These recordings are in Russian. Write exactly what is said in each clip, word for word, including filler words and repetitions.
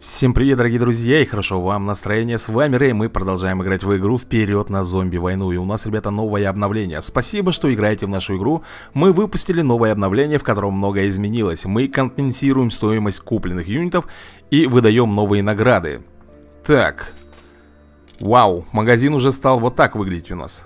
Всем привет, дорогие друзья, и хорошо вам настроение. С вами Рэй, мы продолжаем играть в игру «Вперед на зомби-войну». И у нас, ребята, новое обновление. Спасибо, что играете в нашу игру. Мы выпустили новое обновление, в котором многое изменилось. Мы компенсируем стоимость купленных юнитов и выдаем новые награды. Так. Вау, магазин уже стал вот так выглядеть у нас.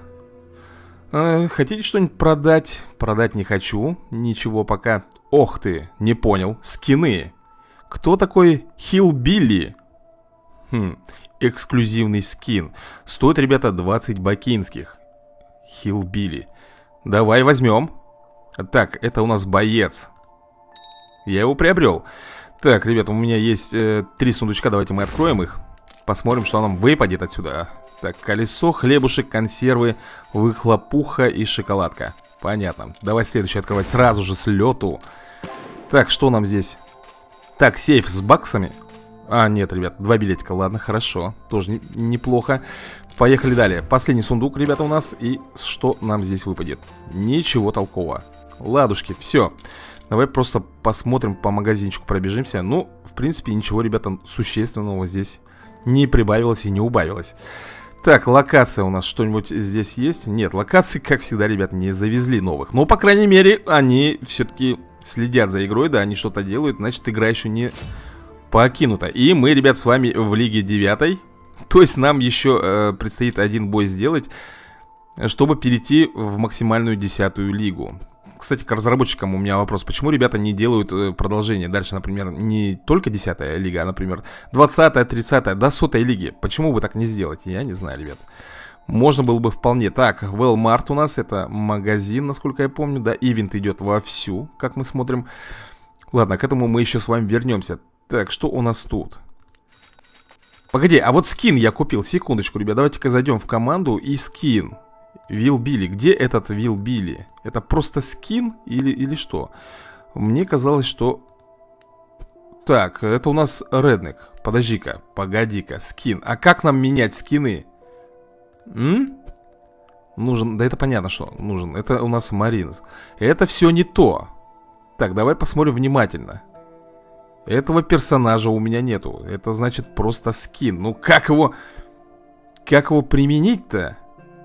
э, Хотите что-нибудь продать? Продать не хочу, ничего пока. Ох ты, не понял, скины. Кто такой Хиллбилли? Хм, эксклюзивный скин. Стоит, ребята, двадцать бакинских. Хиллбилли. Давай возьмем. Так, это у нас боец. Я его приобрел. Так, ребята, у меня есть э, три сундучка. Давайте мы откроем их. Посмотрим, что нам выпадет отсюда. Так, колесо, хлебушек, консервы, выхлопуха и шоколадка. Понятно. Давай следующий открывать сразу же с лету. Так, что нам здесь? Так, сейф с баксами. А, нет, ребят, два билетика, ладно, хорошо. Тоже не, неплохо. Поехали далее. Последний сундук, ребята, у нас. И что нам здесь выпадет? Ничего толкового. Ладушки, все. Давай просто посмотрим, по магазинчику пробежимся. Ну, в принципе, ничего, ребята, существенного здесь не прибавилось и не убавилось. Так, локация у нас что-нибудь здесь есть? Нет, локации, как всегда, ребят, не завезли новых. Но, по крайней мере, они все-таки следят за игрой, да, они что-то делают. Значит, игра еще не покинута. И мы, ребят, с вами в Лиге девятой. То есть нам еще э, предстоит один бой сделать, чтобы перейти в максимальную десятую лигу. Кстати, к разработчикам у меня вопрос. Почему ребята не делают э, продолжение? Дальше, например, не только десятая лига, а, например, двадцатая, тридцатая, до сотой лиги. Почему бы так не сделать? Я не знаю, ребят. Можно было бы вполне. Так, Walmart у нас, это магазин, насколько я помню. Да, ивент идет вовсю, как мы смотрим. Ладно, к этому мы еще с вами вернемся. Так, что у нас тут? Погоди, а вот скин я купил. Секундочку, ребят, давайте-ка зайдем в команду и скин. Вилл-Билли, где этот Вилл-Билли? Это просто скин или, или что? Мне казалось, что... Так, это у нас Реднек. Подожди-ка, погоди-ка, скин. А как нам менять скины? М? Нужен, да это понятно, что нужен. Это у нас Маринс. Это все не то. Так, давай посмотрим внимательно. Этого персонажа у меня нету. Это значит просто скин. Ну как его... Как его применить-то?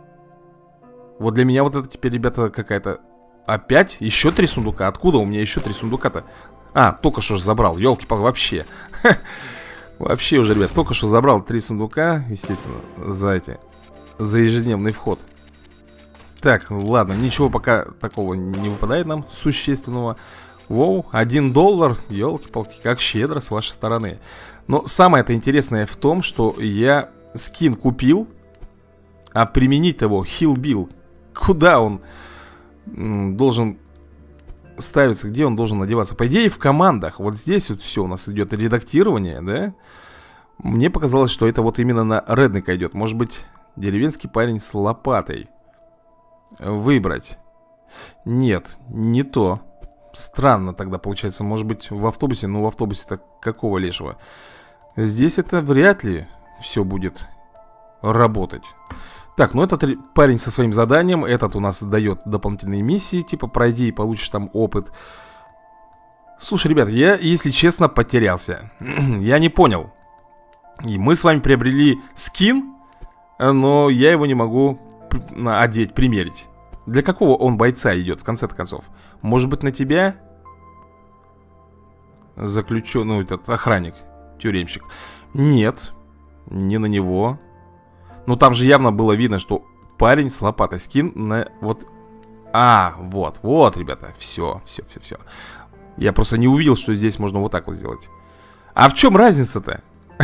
Вот для меня вот это теперь, ребята, какая-то... Опять? Еще три сундука? Откуда у меня еще три сундука-то? А, только что же забрал, елки-палки, вообще. Вообще уже, ребят, только что забрал три сундука. Естественно, за эти... За ежедневный вход. Так, ладно, ничего пока такого не выпадает нам существенного. Воу, один доллар, елки-палки, как щедро с вашей стороны. Но самое-то интересное в том, что я скин купил, а применить его, Хиллбилл, куда он м, должен ставиться, где он должен надеваться? По идее, в командах. Вот здесь вот все у нас идет редактирование, да? Мне показалось, что это вот именно на Реднека идет. Может быть, деревенский парень с лопатой. Выбрать. Нет, не то. Странно тогда получается. Может быть, в автобусе. Ну, в автобусе-то какого лешего? Здесь это вряд ли все будет работать. Так, ну этот парень со своим заданием. Этот у нас дает дополнительные миссии. Типа, пройди и получишь там опыт. Слушай, ребят, я, если честно, потерялся. Я не понял. И мы с вами приобрели скин, но я его не могу одеть, примерить. Для какого он бойца идет, в конце-то концов? Может быть, на тебя? Заключен, ну, этот охранник, тюремщик. Нет, не на него. Ну, там же явно было видно, что парень с лопатой. Скин на вот... А, вот, вот, ребята, все, все, все, все. Я просто не увидел, что здесь можно вот так вот сделать. А в чем разница-то?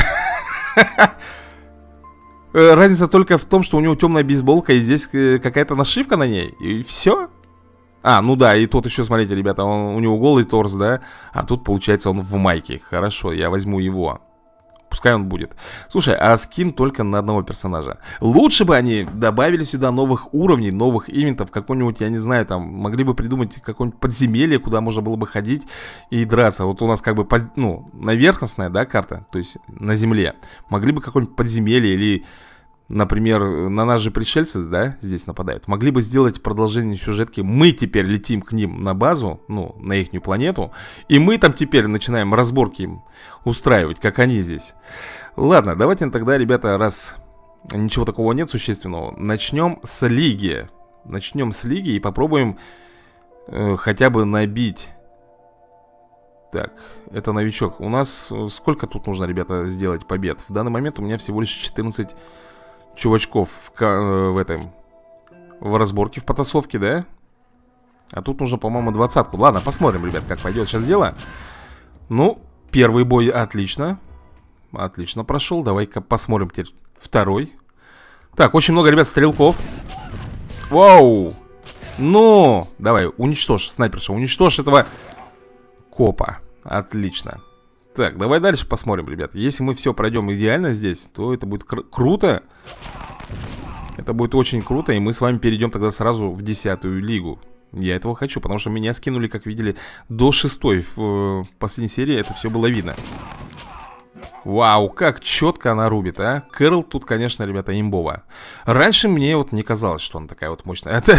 Разница только в том, что у него темная бейсболка, и здесь какая-то нашивка на ней. И все. А, ну да, и тот еще, смотрите, ребята, он, у него голый торс, да. А тут, получается, он в майке. Хорошо, я возьму его. Пускай он будет. Слушай, а скин только на одного персонажа. Лучше бы они добавили сюда новых уровней, новых ивентов. Какой-нибудь, я не знаю, там, могли бы придумать какое-нибудь подземелье, куда можно было бы ходить и драться. Вот у нас как бы, под, ну, наверхностная, да, карта, то есть на земле. Могли бы какое-нибудь подземелье или например, на нас же пришельцы, да, здесь нападают, могли бы сделать продолжение сюжетки. Мы теперь летим к ним на базу, ну, на ихнюю планету, и мы там теперь начинаем разборки им устраивать, как они здесь. Ладно, давайте тогда, ребята, раз ничего такого нет существенного, начнем с лиги. Начнем с лиги и попробуем э, хотя бы набить. Так, это новичок. У нас сколько тут нужно, ребята, сделать побед? В данный момент у меня всего лишь четырнадцать чувачков в, в этом в разборке, в потасовке, да? А тут нужно, по-моему, двадцатку. Ладно, посмотрим, ребят, как пойдет сейчас дело. Ну, первый бой отлично. Отлично прошел. Давай-ка посмотрим теперь второй. Так, очень много, ребят, стрелков. Вау! Ну, давай, уничтожь, снайперша, уничтожь этого копа. Отлично. Так, давай дальше посмотрим, ребят. Если мы все пройдем идеально здесь, то это будет кру круто. Это будет очень круто. И мы с вами перейдем тогда сразу в десятую лигу. Я этого хочу, потому что меня скинули, как видели, до шестой. В, в последней серии это все было видно. Вау, как четко она рубит, а. Кэрол тут, конечно, ребята, имбова. Раньше мне вот не казалось, что она такая вот мощная. Это...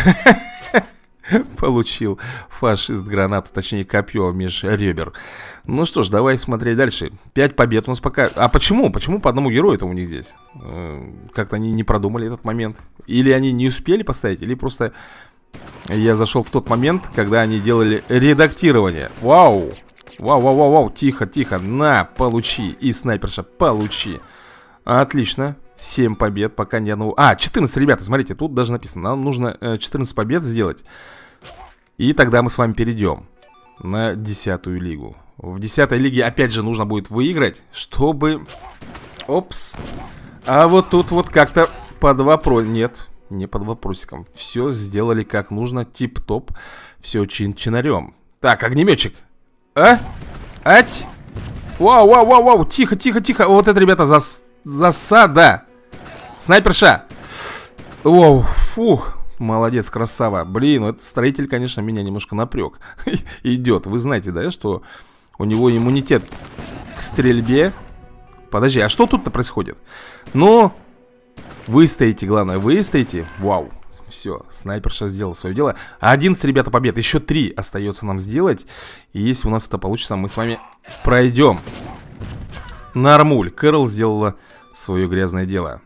Получил фашист гранату, точнее копье меж ребер. Ну что ж, давай смотреть дальше. Пять побед у нас пока. А почему? Почему по одному герою-то у них здесь? Как-то они не продумали этот момент. Или они не успели поставить, или просто я зашел в тот момент, когда они делали редактирование. Вау! Вау, вау, вау, вау, тихо, тихо. На, получи. И снайперша, получи. Отлично. семь побед, пока ни одного. А, четырнадцать, ребята, смотрите, тут даже написано. Нам нужно четырнадцать побед сделать. И тогда мы с вами перейдем на десятую лигу. В десятой лиге опять же нужно будет выиграть, чтобы... Опс. А вот тут вот как-то под вопрос... Нет, не под вопросиком. Все сделали как нужно, тип-топ. Все чин-чинарем. Так, огнеметчик. А? Ать? Вау, вау, вау, вау. Тихо, тихо, тихо. Вот это, ребята, зас... засада. Снайперша. Воу, фух. Молодец, красава. Блин, ну этот строитель, конечно, меня немножко напряг. Идет. Вы знаете, да, что у него иммунитет к стрельбе. Подожди, а что тут-то происходит? Ну, выстоите, главное, выстоите. Вау. Все, снайперша сделал свое дело. одиннадцать, ребята, побед. Еще три остается нам сделать. И если у нас это получится, мы с вами пройдем. Нормуль. Кэрол сделала свое грязное дело.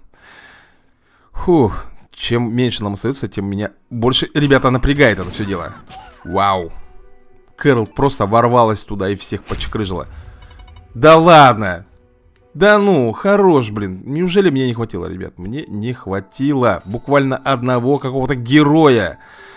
Фух. Чем меньше нам остается, тем меня больше, ребята, напрягает это все дело. Вау. Кэрол просто ворвалась туда и всех почекрыжила. Да ладно. Да ну, хорош, блин. Неужели мне не хватило, ребят? Мне не хватило буквально одного какого-то героя.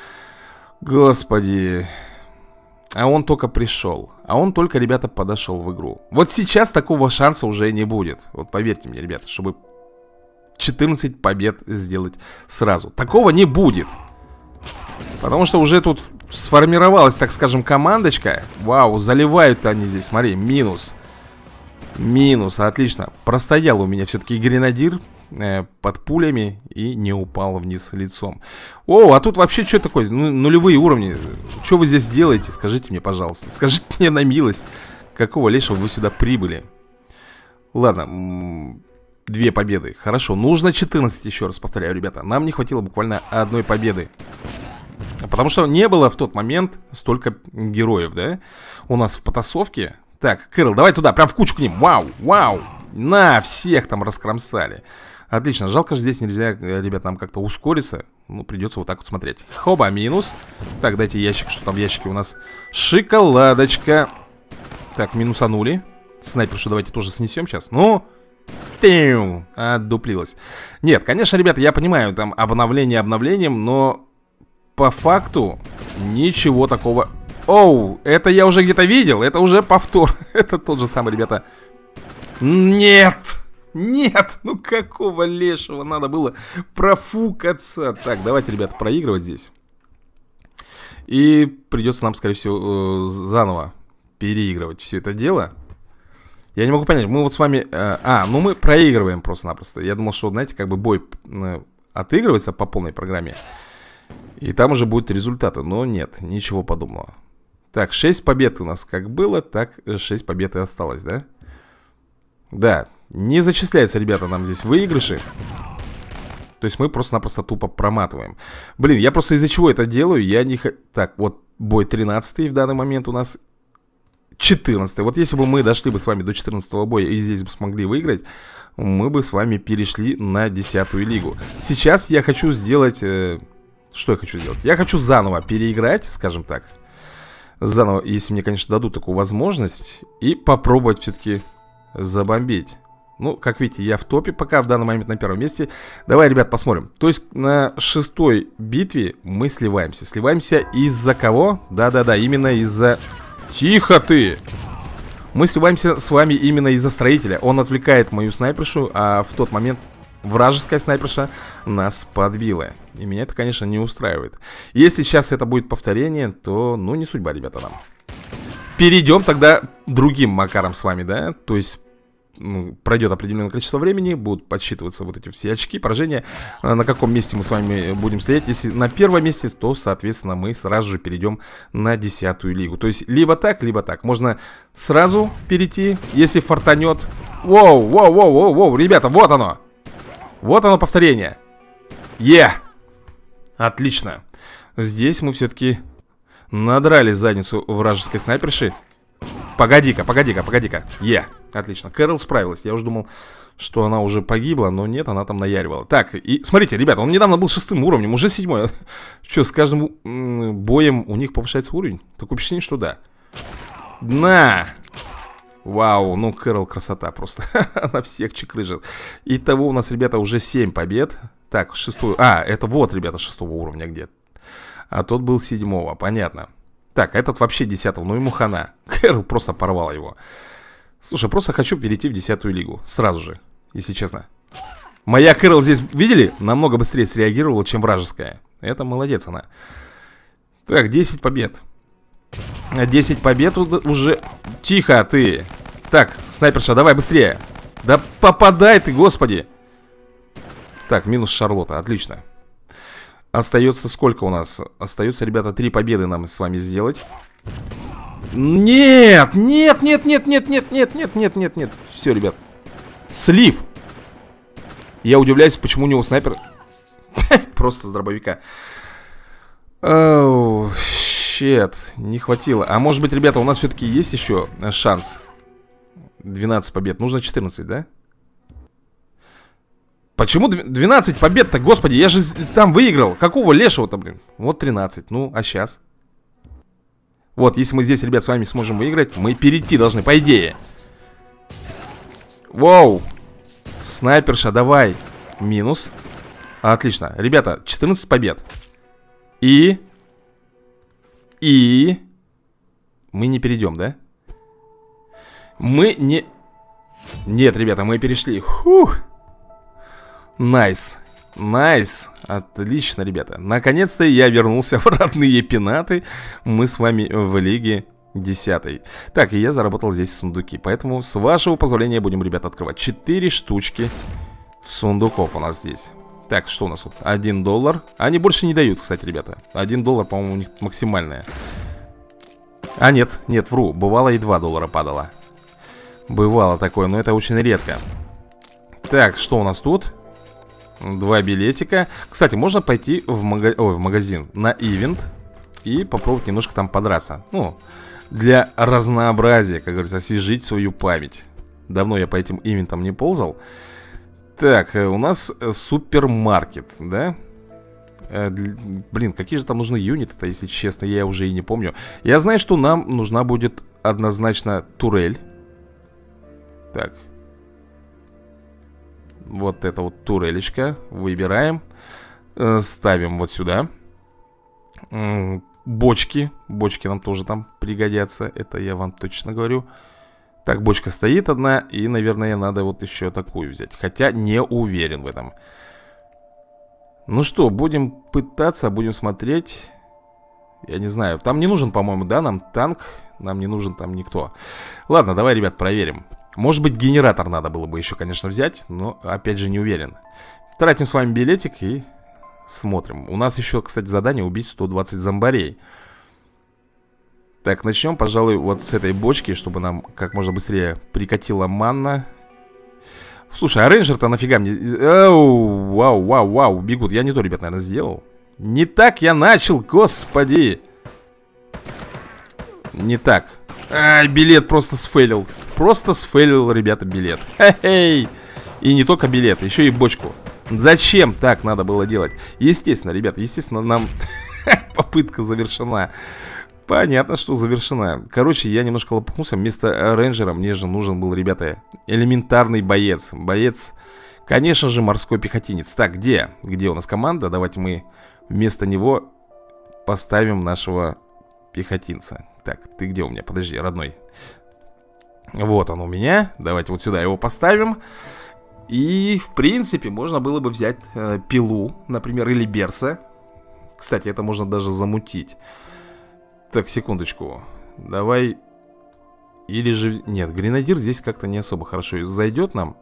Господи. А он только пришел. А он только, ребята, подошел в игру. Вот сейчас такого шанса уже не будет. Вот поверьте мне, ребята, чтобы четырнадцать побед сделать сразу. Такого не будет. Потому что уже тут сформировалась, так скажем, командочка. Вау, заливают они здесь, смотри, минус. Минус, отлично. Простоял у меня все-таки гренадир э, под пулями и не упал вниз лицом. О, а тут вообще что такое? Ну, нулевые уровни. Что вы здесь делаете? Скажите мне, пожалуйста. Скажите мне на милость. Какого лешего вы сюда прибыли? Ладно, две победы. Хорошо, нужно четырнадцать, еще раз повторяю, ребята. Нам не хватило буквально одной победы. Потому что не было в тот момент столько героев, да? У нас в потасовке. Так, Кэрол, давай туда, прям в кучу к ним. Вау, вау. На, всех там раскромсали. Отлично, жалко же здесь нельзя, ребят, нам как-то ускориться. Ну, придется вот так вот смотреть. Хоба, минус. Так, дайте ящик, что там в ящике у нас? Шоколадочка. Так, минусанули. Снайпершу давайте тоже снесем сейчас. Ну, тиу, отдуплилась. Нет, конечно, ребята, я понимаю, там обновление обновлением, но по факту ничего такого... Оу, это я уже где-то видел. Это уже повтор. Это тот же самый, ребята. Нет, нет. Ну какого лешего надо было профукаться. Так, давайте, ребята, проигрывать здесь. И придется нам, скорее всего, заново переигрывать все это дело. Я не могу понять, мы вот с вами... А, ну мы проигрываем просто-напросто. Я думал, что, знаете, как бы бой отыгрывается по полной программе. И там уже будут результаты. Но нет, ничего подобного. Так, шесть побед у нас как было, так шесть побед и осталось, да? Да, не зачисляются, ребята, нам здесь выигрыши. То есть мы просто-напросто тупо проматываем. Блин, я просто из-за чего это делаю? Я не... Так, вот бой тринадцатый в данный момент у нас. четырнадцатый. Вот если бы мы дошли бы с вами до четырнадцатого боя и здесь бы смогли выиграть, мы бы с вами перешли на десятую лигу. Сейчас я хочу сделать... Э... Что я хочу сделать? Я хочу заново переиграть, скажем так. Заново, если мне, конечно, дадут такую возможность. И попробовать все-таки забомбить. Ну, как видите, я в топе пока в данный момент на первом месте. Давай, ребят, посмотрим. То есть на шестой битве мы сливаемся. Сливаемся из-за кого? Да-да-да, именно из-за... Тихо ты! Мы сливаемся с вами именно из-за строителя. Он отвлекает мою снайпершу, а в тот момент вражеская снайперша нас подбила. И меня это, конечно, не устраивает. Если сейчас это будет повторение, то, ну, не судьба, ребята, нам. Перейдем тогда другим макаром с вами, да? То есть... Ну, пройдет определенное количество времени, будут подсчитываться вот эти все очки, поражения, на каком месте мы с вами будем стоять. Если на первом месте, то, соответственно, мы сразу же перейдем на десятую лигу. То есть, либо так, либо так. Можно сразу перейти, если фартанет. Воу, воу, воу, воу, воу, ребята, вот оно. Вот оно повторение. Е! Отлично. Здесь мы все-таки надрали задницу вражеской снайперши. Погоди-ка, погоди-ка, погоди-ка. Е! Отлично, Кэрол справилась. Я уже думал, что она уже погибла, но нет, она там наяривала. Так, и смотрите, ребята, он недавно был шестым уровнем, уже седьмой. Что, с каждым боем у них повышается уровень? Такое впечатление, что да. На! Вау, ну Кэрол красота просто. Она всех чекрыжит. Итого у нас, ребята, уже семь побед. Так, шестую. А, это вот, ребята, шестого уровня где. А тот был седьмого, понятно. Так, этот вообще десятого, ну ему хана. Кэрол просто порвал его. Слушай, просто хочу перейти в десятую лигу. Сразу же, если честно. Моя Кэрол здесь, видели? Намного быстрее среагировала, чем вражеская. Это молодец она. Так, десять побед. десять побед уже... Тихо ты. Так, снайперша, давай быстрее. Да попадай ты, господи. Так, минус Шарлотта, отлично. Остается сколько у нас? Остается, ребята, три победы нам с вами сделать. Нет, нет, нет, нет, нет, нет, нет, нет, нет, нет, нет. Все, ребят. Слив. Я удивляюсь, почему у него снайпер просто с дробовика. Оу, щет, не хватило. А может быть, ребята, у нас все-таки есть еще шанс? двенадцать побед, нужно четырнадцать, да? Почему двенадцать побед-то, господи, я же там выиграл. Какого лешего-то, блин? Вот тринадцать, ну, а сейчас? Вот, если мы здесь, ребят, с вами сможем выиграть, мы перейти должны, по идее. Воу. Снайперша, давай. Минус. Отлично. Ребята, четырнадцать побед. И... И... Мы не перейдем, да? Мы не... Нет, ребята, мы перешли. Фух. Найс. Найс. Отлично, ребята. Наконец-то я вернулся в родные пенаты. Мы с вами в лиге десятой. Так, и я заработал здесь сундуки. Поэтому, с вашего позволения, будем, ребята, открывать четыре штучки сундуков у нас здесь. Так, что у нас тут? один доллар. Они больше не дают, кстати, ребята. один доллар, по-моему, у них максимальная. А, нет, нет, вру. Бывало и два доллара падало. Бывало такое, но это очень редко. Так, что у нас тут? Два билетика. Кстати, можно пойти в, мага... Ой, в магазин на ивент и попробовать немножко там подраться. Ну, для разнообразия, как говорится, освежить свою память. Давно я по этим ивентам не ползал. Так, у нас супермаркет, да? э, Блин, какие же там нужны юниты-то, если честно, я уже и не помню. Я знаю, что нам нужна будет однозначно турель. Так. Вот это вот турелечка. Выбираем. э, Ставим вот сюда. э, Бочки. Бочки нам тоже там пригодятся. Это я вам точно говорю. Так, бочка стоит одна. И, наверное, надо вот еще такую взять. Хотя не уверен в этом. Ну что, будем пытаться. Будем смотреть. Я не знаю, там не нужен, по-моему, да, нам танк. Нам не нужен там никто. Ладно, давай, ребят, проверим. Может быть, генератор надо было бы еще, конечно, взять. Но, опять же, не уверен. Тратим с вами билетик и смотрим. У нас еще, кстати, задание убить сто двадцать зомбарей. Так, начнем, пожалуй, вот с этой бочки, чтобы нам как можно быстрее прикатила манна. Слушай, а рейнджер-то нафига мне... Оу, вау, вау, вау, бегут. Я не то, ребят, наверное, сделал. Не так я начал, господи. Не так. Ай, билет просто сфейлил. Просто сфейлил, ребята, билет. Хе-хей. И не только билет, еще и бочку. Зачем так надо было делать? Естественно, ребята, естественно, нам попытка завершена. Понятно, что завершена. Короче, я немножко лопухнулся. Вместо рейнджера мне же нужен был, ребята, элементарный боец. Боец, конечно же, морской пехотинец. Так, где? Где у нас команда? Давайте мы вместо него поставим нашего пехотинца. Так, ты где у меня? Подожди, родной. Вот он у меня. Давайте вот сюда его поставим. И, в принципе, можно было бы взять э, пилу, например, или берса. Кстати, это можно даже замутить. Так, секундочку. Давай. Или же... Нет, гренадир здесь как-то не особо хорошо зайдет нам.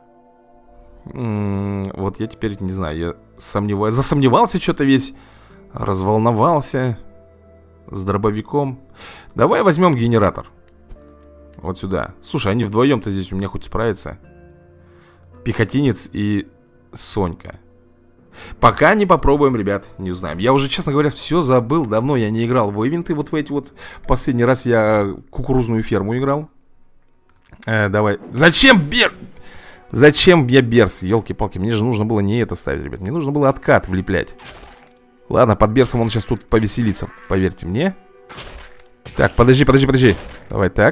М-м, вот я теперь не знаю. Я сомневаюсь. Засомневался что-то весь. Разволновался. С дробовиком. Давай возьмем генератор. Вот сюда. Слушай, они вдвоем-то здесь у меня хоть справятся. Пехотинец и Сонька. Пока не попробуем, ребят, не узнаем. Я уже, честно говоря, все забыл. Давно я не играл в ивенты. Вот в эти вот. Последний раз я кукурузную ферму играл. э, Давай. Зачем бер... Зачем я берс? Ёлки-палки, мне же нужно было не это ставить, ребят. Мне нужно было откат влеплять. Ладно, под берсом он сейчас тут повеселится. Поверьте мне. Так, подожди, подожди, подожди. Давай так.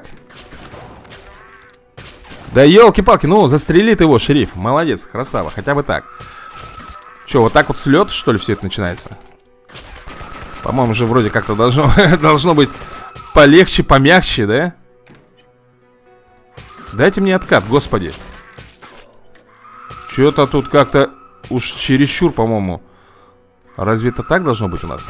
Да елки-палки, ну застрелит его, шериф. Молодец, красава, хотя бы так. Че, вот так вот слет, что ли, все это начинается? По-моему, же вроде как-то должно, должно быть полегче, помягче, да? Дайте мне откат, господи. Че-то тут как-то уж чересчур, по-моему. Разве это так должно быть у нас?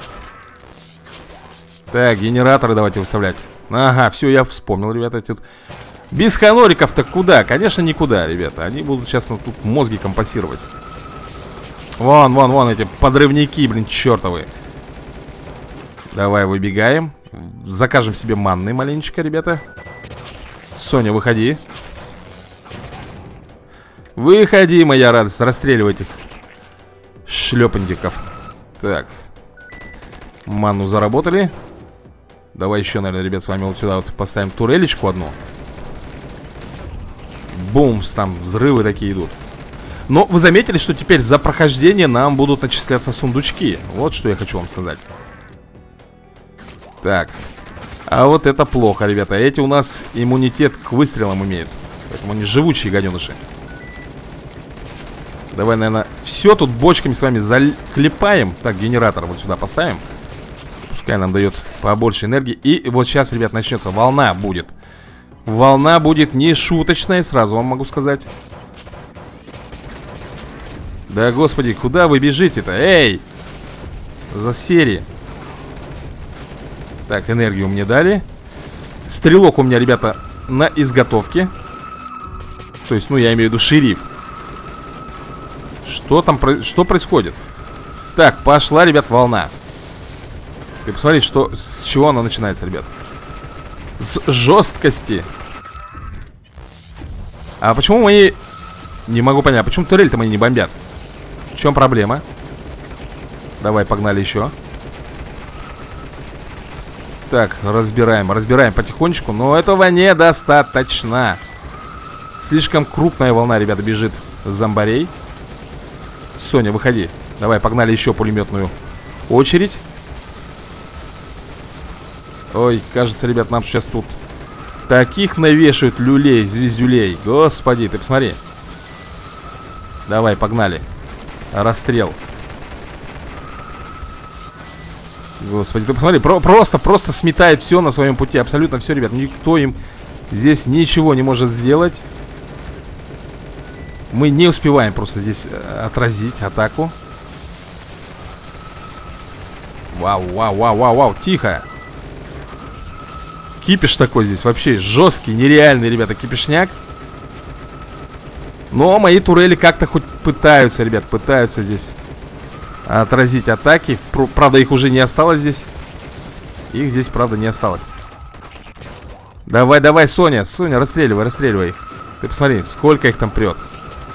Так, генераторы давайте выставлять. Ага, все, я вспомнил, ребята. Тут... Без ханориков-то куда? Конечно, никуда, ребята. Они будут сейчас ну, тут мозги компасировать. Вон, вон, вон эти подрывники, блин, чертовы. Давай, выбегаем. Закажем себе манны маленечко, ребята. Соня, выходи. Выходи, моя радость. Расстреливай этих шлепандиков. Так. Манну заработали. Давай еще, наверное, ребят, с вами вот сюда вот поставим турелечку одну. Бумс, там взрывы такие идут. Но вы заметили, что теперь за прохождение нам будут начисляться сундучки. Вот что я хочу вам сказать. Так. А вот это плохо, ребята. Эти у нас иммунитет к выстрелам имеют. Поэтому они живучие гаденыши. Давай, наверное, все тут бочками с вами заклепаем. Так, генератор вот сюда поставим. Пускай нам дает побольше энергии. И вот сейчас, ребят, начнется. Волна будет. Волна будет не шуточная, сразу вам могу сказать. Да, господи, куда вы бежите-то? Эй! За серии. Так, энергию мне дали. Стрелок у меня, ребята, на изготовке. То есть, ну, я имею в виду шериф. Что там, что происходит? Так, пошла, ребят, волна. Ты посмотри, что, с чего она начинается, ребят. С жесткости. А почему мои... Не могу понять, почему турель-то мои не бомбят? В чем проблема? Давай, погнали еще. Так, разбираем, разбираем потихонечку. Но этого недостаточно. Слишком крупная волна, ребята, бежит с зомбарей. Соня, выходи. Давай, погнали еще пулеметную очередь. Ой, кажется, ребят, нам сейчас тут таких навешают люлей, звездюлей. Господи, ты посмотри. Давай, погнали. Расстрел. Господи, ты посмотри, про просто, просто сметает все на своем пути. Абсолютно все, ребят. Никто им здесь ничего не может сделать. Мы не успеваем просто здесь отразить атаку. Вау, вау, вау, вау, вау, тихо. Кипиш такой здесь вообще жесткий, нереальный, ребята, кипишняк. Но мои турели как-то хоть пытаются, ребят, пытаются здесь отразить атаки. Правда, их уже не осталось здесь. Их здесь, правда, не осталось. Давай, давай, Соня, Соня, расстреливай, расстреливай их. Ты посмотри, сколько их там прет.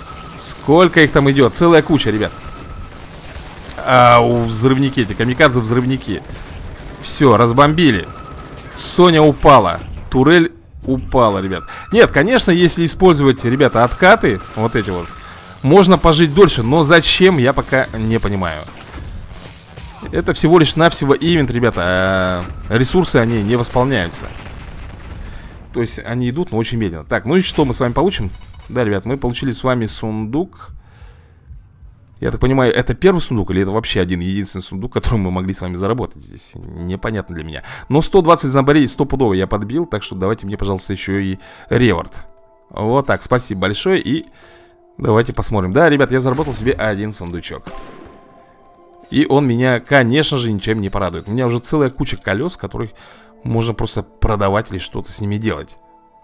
Сколько их там идет? Целая куча, ребят. А, у взрывники, эти камикадзе-взрывники. Все, разбомбили. Соня упала. Турель упала, ребят. Нет, конечно, если использовать, ребята, откаты, вот эти вот, можно пожить дольше. Но зачем, я пока не понимаю. Это всего лишь навсего ивент, ребята. А ресурсы, они не восполняются. То есть они идут, но очень медленно. Так, ну и что мы с вами получим? Да, ребят, мы получили с вами сундук. Я так понимаю, это первый сундук или это вообще один единственный сундук, который мы могли с вами заработать здесь? Непонятно для меня. Но сто двадцать зомбарей стопудово я подбил, так что давайте мне, пожалуйста, еще и реворд. Вот так, спасибо большое. И давайте посмотрим. Да, ребят, я заработал себе один сундучок. И он меня, конечно же, ничем не порадует. У меня уже целая куча колес, которых можно просто продавать или что-то с ними делать.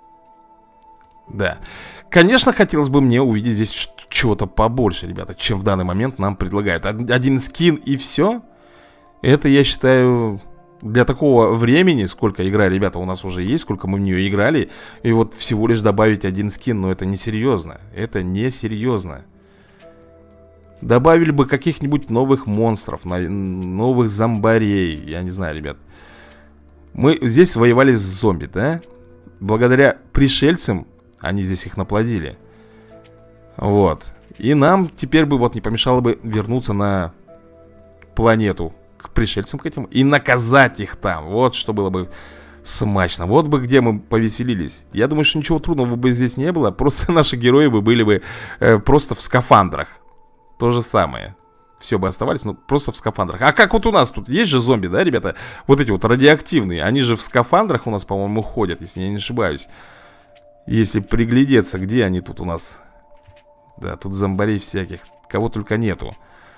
Да. Конечно, хотелось бы мне увидеть здесь чего-то побольше, ребята, чем в данный момент нам предлагают. Один скин и все. Это, я считаю, для такого времени, сколько игра, ребята, у нас уже есть, сколько мы в нее играли, и вот всего лишь добавить один скин, но это несерьезно. Это несерьезно. Добавили бы каких-нибудь новых монстров, новых зомбарей. Я не знаю, ребят. Мы здесь воевали с зомби, да? Благодаря пришельцам они здесь их наплодили. Вот. И нам теперь бы вот не помешало бы вернуться на планету к пришельцам, к этим, и наказать их там. Вот что было бы смачно. Вот бы где мы повеселились. Я думаю, что ничего трудного бы здесь не было. Просто наши герои бы были бы э, просто в скафандрах. То же самое. Все бы оставались, но просто в скафандрах. А как вот у нас тут? Есть же зомби, да, ребята? Вот эти вот радиоактивные. Они же в скафандрах у нас, по-моему, ходят, если я не ошибаюсь. Если приглядеться, где они тут у нас? Да, тут зомбарей всяких. Кого только нету.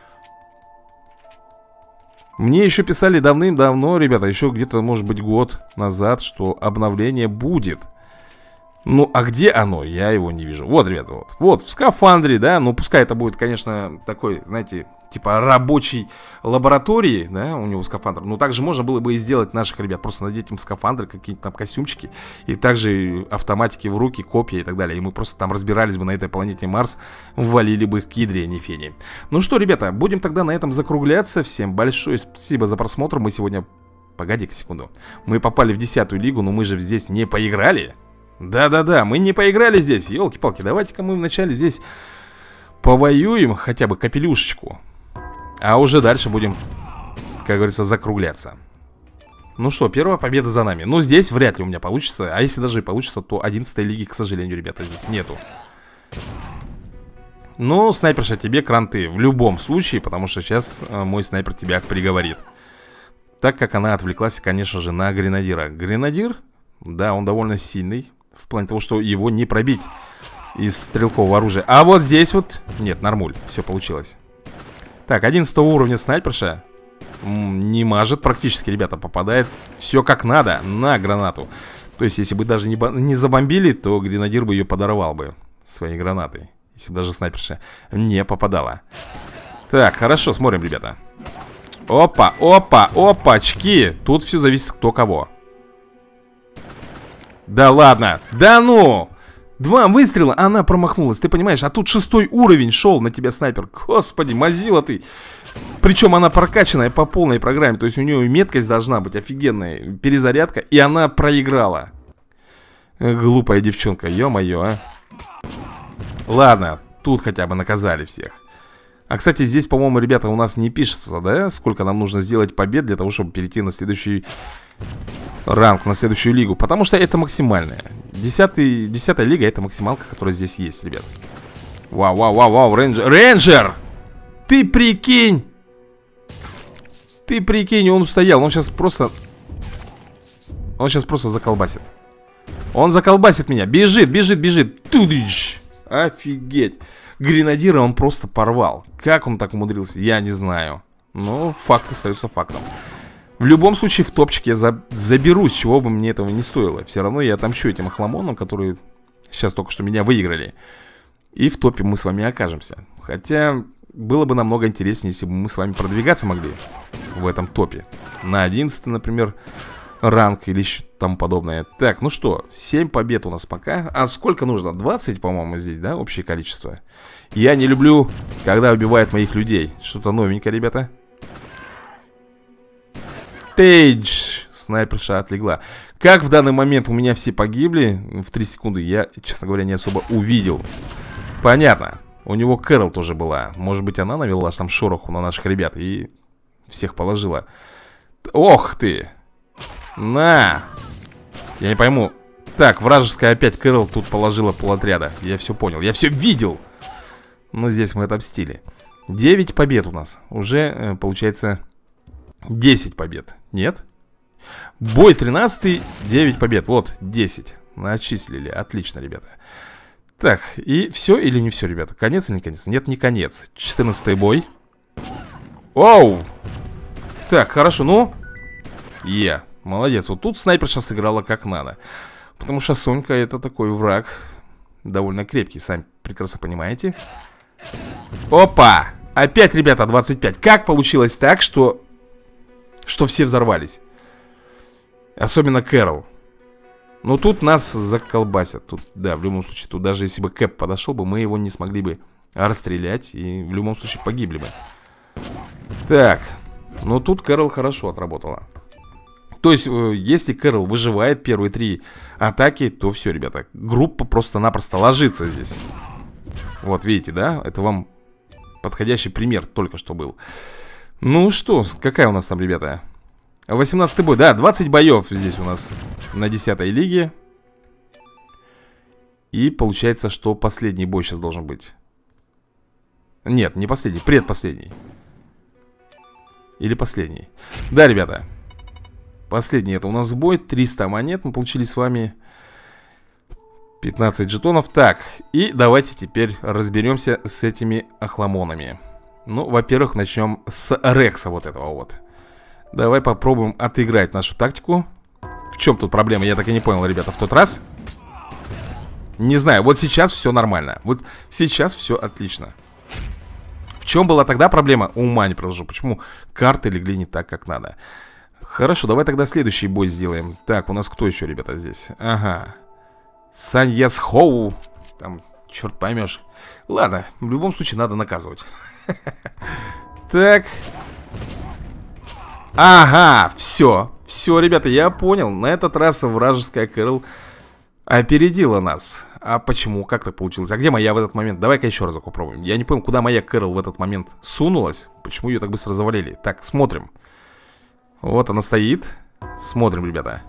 Мне еще писали давным-давно, ребята, еще где-то, может быть, год назад, что обновление будет. Ну, а где оно? Я его не вижу. Вот, ребята, вот. Вот, в скафандре, да. Ну, пускай это будет, конечно, такой, знаете, типа рабочей лаборатории, да, у него скафандр. Но также можно было бы и сделать наших ребят. Просто надеть им скафандры, какие-то там костюмчики. И также автоматики в руки, копья и так далее. И мы просто там разбирались бы на этой планете Марс. Ввалили бы их к Гидре, а не Фене. Ну что, ребята, будем тогда на этом закругляться. Всем большое спасибо за просмотр. Мы сегодня... Погоди-ка секунду. Мы попали в десятую лигу, но мы же здесь не поиграли. Да-да-да, мы не поиграли здесь. Ёлки-палки, давайте-ка мы вначале здесь повоюем хотя бы капелюшечку. А уже дальше будем, как говорится, закругляться. Ну что, первая победа за нами. Ну, здесь вряд ли у меня получится. А если даже и получится, то одиннадцатой лиги, к сожалению, ребята, здесь нету. Ну, снайперша, тебе кранты в любом случае, потому что сейчас э, мой снайпер тебя приговорит. Так как она отвлеклась, конечно же, на гренадира. Гренадир, да, он довольно сильный. В плане того, что его не пробить из стрелкового оружия. А вот здесь вот... Нет, нормуль, все получилось. Так, одиннадцатого уровня снайперша. Не мажет практически, ребята, попадает все как надо на гранату. То есть, если бы даже не, не забомбили, то гренадир бы ее подорвал бы своей гранатой. Если бы даже снайперша не попадала. Так, хорошо, смотрим, ребята. Опа, опа, опачки. Тут все зависит кто кого. Да ладно, да ну! Два выстрела, она промахнулась, ты понимаешь? А тут шестой уровень шел на тебя снайпер. Господи, мазила ты. Причем она прокачанная по полной программе. То есть у нее меткость должна быть офигенная. Перезарядка, и она проиграла. Глупая девчонка, ё-моё, а. Ладно, тут хотя бы наказали всех. А, кстати, здесь, по-моему, ребята, у нас не пишется, да? Сколько нам нужно сделать побед для того, чтобы перейти на следующий... ранг, на следующую лигу. Потому что это максимальная. Десятый, десятая лига это максималка, которая здесь есть, ребят. Вау, вау, вау, вау, рейнджер. Рейнджер! Ты прикинь! Ты прикинь, он устоял. Он сейчас просто... Он сейчас просто заколбасит. Он заколбасит меня. Бежит, бежит, бежит. Тудыч! Офигеть. Гренадира он просто порвал. Как он так умудрился, я не знаю. Но факт остается фактом. В любом случае в топчик я за... заберусь, чего бы мне этого не стоило. Все равно я отомщу этим охламонам, которые сейчас только что меня выиграли. И в топе мы с вами окажемся. Хотя было бы намного интереснее, если бы мы с вами продвигаться могли в этом топе. На одиннадцатый, например, ранг или что-то там подобное. Так, ну что, семь побед у нас пока. А сколько нужно? двадцать, по-моему, здесь, да, общее количество. Я не люблю, когда убивают моих людей. Что-то новенькое, ребята. Тейдж. Снайперша отлегла. Как в данный момент у меня все погибли в три секунды, я, честно говоря, не особо увидел. Понятно. У него Кэрол тоже была. Может быть, она навела там шороху на наших ребят и всех положила. Ох ты. На. Я не пойму. Так, вражеская опять Кэрол тут положила полотряда. Я все понял, я все видел. Но здесь мы отомстили. девять побед у нас. Уже, получается, десять побед. Нет? Бой тринадцатый, девять побед. Вот, десять. Начислили. Отлично, ребята. Так, и все или не все, ребята? Конец или не конец? Нет, не конец. четырнадцатый бой. Оу! Так, хорошо, ну. Е, молодец. Вот тут снайперша сыграла как надо. Потому что Сонька это такой враг довольно крепкий, сами прекрасно понимаете. Опа! Опять, ребята, двадцать пять. Как получилось так, что Что все взорвались? Особенно Кэрол. Но тут нас заколбасят. Тут, да, в любом случае, тут даже если бы Кэп подошел бы, мы его не смогли бы расстрелять. И в любом случае погибли бы. Так. Но тут Кэрол хорошо отработала. То есть, если Кэрол выживает первые три атаки, то все, ребята, группа просто-напросто ложится здесь. Вот, видите, да? Это вам подходящий пример только что был. Ну что, какая у нас там, ребята? восемнадцатый бой, да, двадцать боев здесь у нас на десятой лиге. И получается, что последний бой сейчас должен быть. Нет, не последний, предпоследний. Или последний. Да, ребята. Последний это у нас бой, триста монет. Мы получили с вами пятнадцать жетонов. Так, и давайте теперь разберемся с этими охламонами. Ну, во-первых, начнем с Рекса вот этого вот. Давай попробуем отыграть нашу тактику. В чем тут проблема? Я так и не понял, ребята, в тот раз. Не знаю, вот сейчас все нормально. Вот сейчас все отлично. В чем была тогда проблема? Ума не приложу. Почему карты легли не так, как надо? Хорошо, давай тогда следующий бой сделаем. Так, у нас кто еще, ребята, здесь? Ага. Саньяс Хоу. Там, черт поймешь. Ладно, в любом случае надо наказывать. Так. Ага, все. Все, ребята, я понял. На этот раз вражеская Кэрол опередила нас. А почему? Как так получилось? А где моя в этот момент? Давай-ка еще разок попробуем. Я не понял, куда моя Кэрол в этот момент сунулась. Почему ее так быстро завалили? Так, смотрим. Вот она стоит. Смотрим, ребята.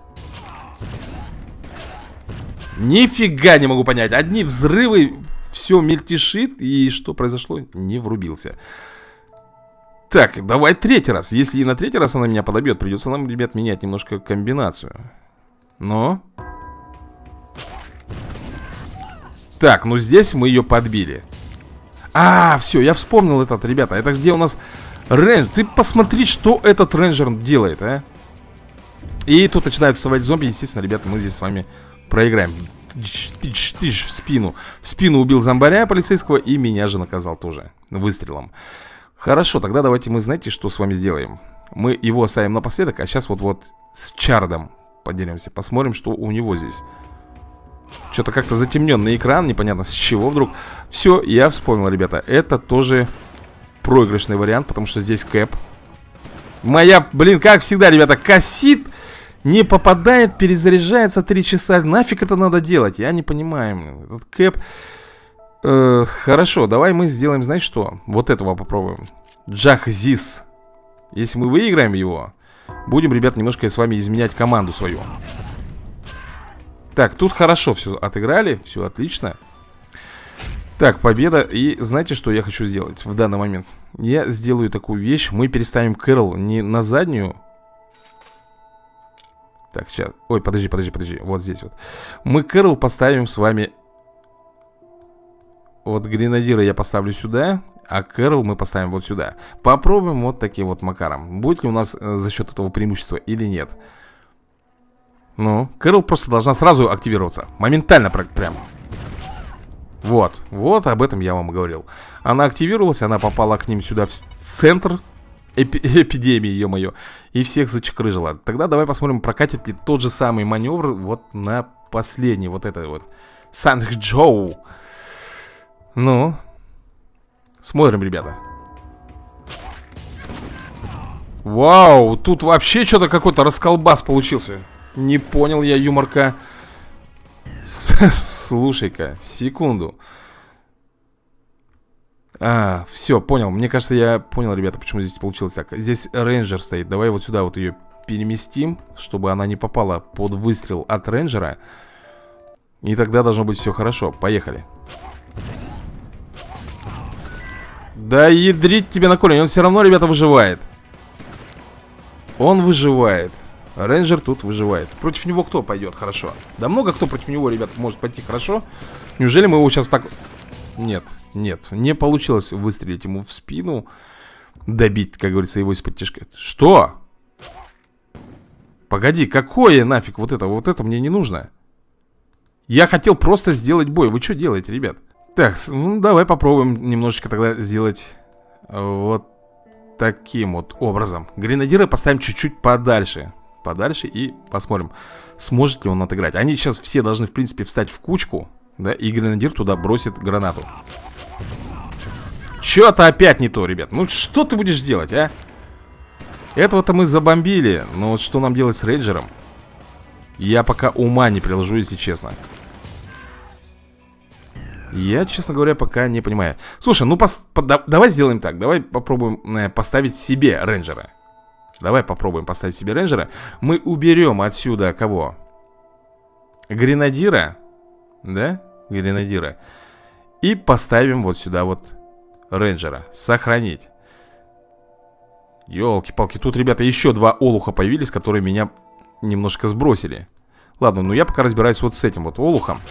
Нифига не могу понять. Одни взрывы, все мельтешит. И что произошло? Не врубился. Так, давай третий раз. Если и на третий раз она меня подобьет, придется нам, ребят, менять немножко комбинацию. Но... Так, ну здесь мы ее подбили. А, все, я вспомнил этот, ребята. Это где у нас рейнджер? Ты посмотри, что этот рейнджер делает, а. И тут начинают вставать зомби. Естественно, ребята, мы здесь с вами проиграем. Тыщ, тыщ, в спину. В спину убил зомбаря полицейского. И меня же наказал тоже выстрелом. Хорошо, тогда давайте мы, знаете, что с вами сделаем. Мы его оставим напоследок. А сейчас вот-вот с Чардом поделимся. Посмотрим, что у него здесь. Что-то как-то затемненный экран. Непонятно с чего вдруг. Все, я вспомнил, ребята. Это тоже проигрышный вариант, потому что здесь Кэп. Моя, блин, как всегда, ребята, косит. Не попадает, перезаряжается три часа. Нафиг это надо делать? Я не понимаю. Этот Кэп... Э, хорошо, давай мы сделаем, знаешь что? Вот этого попробуем. Джахзис. Если мы выиграем его, будем, ребят, немножко с вами изменять команду свою. Так, тут хорошо все отыграли. Все отлично. Так, победа. И знаете, что я хочу сделать в данный момент? Я сделаю такую вещь. Мы переставим Кэрол не на заднюю. Так, сейчас. Ой, подожди, подожди, подожди. Вот здесь вот. Мы Кэрол поставим с вами. Вот гренадира я поставлю сюда, а Кэрол мы поставим вот сюда. Попробуем вот таким вот макаром. Будет ли у нас э, за счет этого преимущества или нет? Ну, Кэрол просто должна сразу активироваться. Моментально прям. Вот, вот об этом я вам и говорил. Она активировалась, она попала к ним сюда в центр эпи эпидемии, ё-моё. И всех зачекрыжила. Тогда давай посмотрим, прокатит ли тот же самый маневр вот на последний. Вот это вот. Санг-Джоу. Ну. Смотрим, ребята. Вау, тут вообще что-то какой-то расколбас получился. Не понял я юморка. Слушай-ка, секунду. А, все, понял. Мне кажется, я понял, ребята, почему здесь получилось так. Здесь рейнджер стоит. Давай вот сюда вот ее переместим, чтобы она не попала под выстрел от рейнджера. И тогда должно быть все хорошо. Поехали. Да ядрить тебе на колени. Он все равно, ребята, выживает. Он выживает. Рейнджер тут выживает. Против него кто пойдет хорошо? Да много кто против него, ребят, может пойти хорошо. Неужели мы его сейчас так... Нет, нет, не получилось выстрелить ему в спину. Добить, как говорится, его из-под тяжка. Что? Погоди, какое нафиг вот это? Вот это мне не нужно. Я хотел просто сделать бой. Вы что делаете, ребят? Так, ну давай попробуем немножечко тогда сделать вот таким вот образом. Гренадира поставим чуть-чуть подальше. Подальше и посмотрим, сможет ли он отыграть. Они сейчас все должны, в принципе, встать в кучку. Да, и гренадир туда бросит гранату. Чё-то опять не то, ребят. Ну что ты будешь делать, а? Этого-то мы забомбили. Но вот что нам делать с рейнджером? Я пока ума не приложу, если честно. Я, честно говоря, пока не понимаю. Слушай, ну пос... да, давай сделаем так. Давай попробуем э, поставить себе рейнджера. Давай попробуем поставить себе рейнджера. Мы уберем отсюда кого? Гренадира. Да? Гренадира. И поставим вот сюда вот рейнджера. Сохранить. Ёлки-палки, тут, ребята, еще два олуха появились, которые меня немножко сбросили. Ладно, ну я пока разбираюсь вот с этим вот олухом.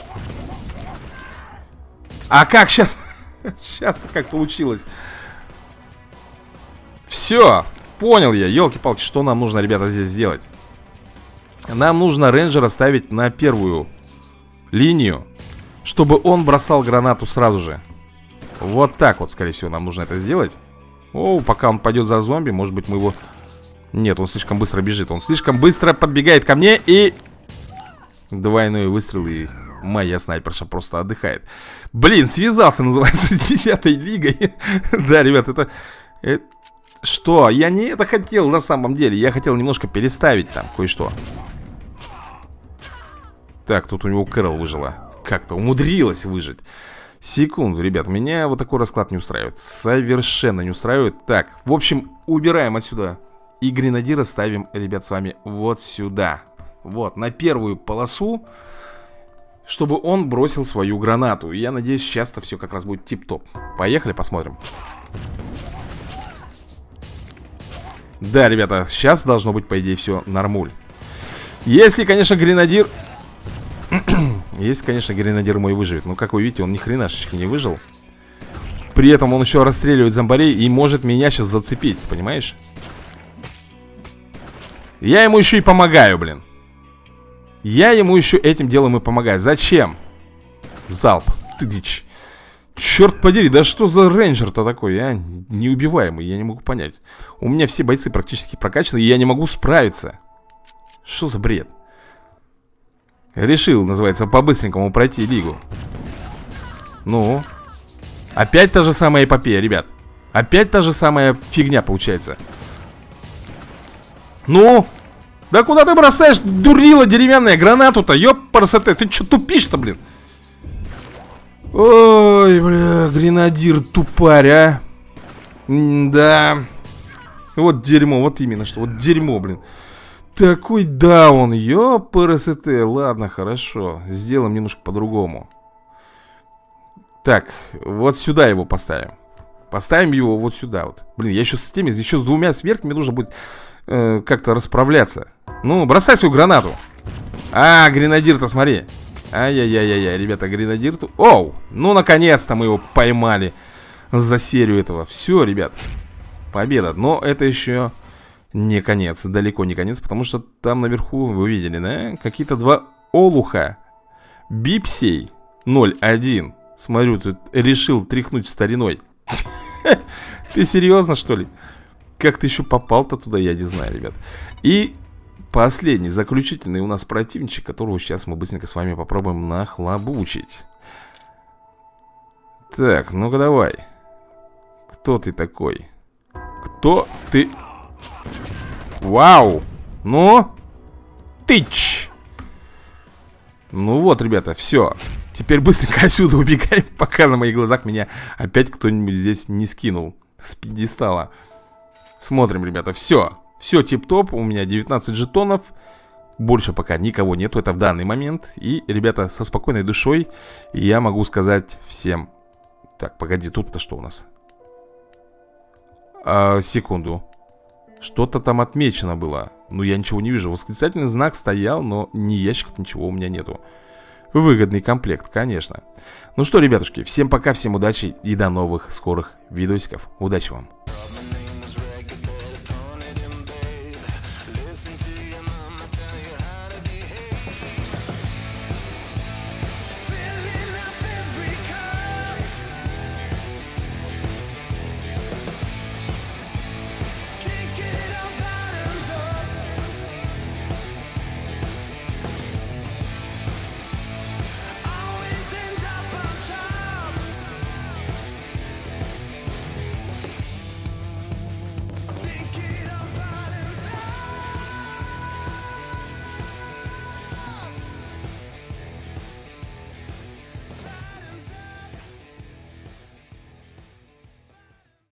А как сейчас? Сейчас как получилось? Все, понял я, ёлки-палки, что нам нужно, ребята, здесь сделать? Нам нужно рейнджера ставить на первую линию, чтобы он бросал гранату сразу же. Вот так вот, скорее всего, нам нужно это сделать. О, пока он пойдет за зомби, может быть, мы его... Нет, он слишком быстро бежит. Он слишком быстро подбегает ко мне и... Двойной выстрел, и моя снайперша просто отдыхает. Блин, связался, называется, с десятой лигой. Да, ребят, это... это... Что? Я не это хотел на самом деле. Я хотел немножко переставить там кое-что. Так, тут у него Кэрол выжила. Как-то умудрилась выжить. Секунду, ребят, меня вот такой расклад не устраивает. Совершенно не устраивает. Так, в общем, убираем отсюда. И гренадира ставим, ребят, с вами вот сюда. Вот, на первую полосу, чтобы он бросил свою гранату. И я надеюсь, сейчас-то все как раз будет тип-топ. Поехали, посмотрим. Да, ребята, сейчас должно быть, по идее, все нормуль. Если, конечно, гренадир... Если, конечно, гренадир мой выживет. Но, как вы видите, он ни хренашечки не выжил. При этом он еще расстреливает зомбарей и может меня сейчас зацепить, понимаешь? Я ему еще и помогаю, блин. Я ему еще этим делом и помогаю. Зачем? Залп. Тыдыч. Черт подери, да что за рейнджер-то такой, а? Неубиваемый, я не могу понять. У меня все бойцы практически прокачаны, и я не могу справиться. Что за бред? Решил, называется, по-быстренькому пройти лигу. Ну. Опять та же самая эпопея, ребят. Опять та же самая фигня получается. Ну. Да куда ты бросаешь, дурила деревянная, гранату-то? Ёпарасоте, ты чё тупишь-то, блин? Ой, бля, гренадир тупарь, а. Да. Вот дерьмо, вот именно что, вот дерьмо, блин. Такой даун, ёпарасоте. Ладно, хорошо, сделаем немножко по-другому. Так, вот сюда его поставим. Поставим его вот сюда вот. Блин, я еще с теми, еще с двумя сверхами нужно будет э, как-то расправляться. Ну, бросай свою гранату. А, гренадир-то, смотри. Ай-яй-яй-яй, ребята, гренадир-то... Оу, ну, наконец-то мы его поймали за серию этого. Все, ребят, победа. Но это еще не конец, далеко не конец, потому что там наверху, вы видели, да? Какие-то два олуха. Бипсей ноль один. Смотрю, тут решил тряхнуть стариной. Ты серьезно, что ли? как ты еще попал-то туда, я не знаю, ребят. И последний, заключительный у нас противничек, которого сейчас мы быстренько с вами попробуем нахлобучить. Так, ну-ка давай. Кто ты такой? Кто ты? Вау! Ну? Тыч! Ну вот, ребята, все. Теперь быстренько отсюда убегаем, пока на моих глазах меня опять кто-нибудь здесь не скинул с пьедестала. Смотрим, ребята, все. Все тип-топ, у меня девятнадцать жетонов. Больше пока никого нету, это в данный момент. И, ребята, со спокойной душой я могу сказать всем. Так, погоди, тут-то что у нас? А, секунду. Что-то там отмечено было. Ну, я ничего не вижу. Восклицательный знак стоял, но ни ящиков, ничего у меня нету. Выгодный комплект, конечно. Ну что, ребятушки, всем пока, всем удачи и до новых скорых видосиков. Удачи вам!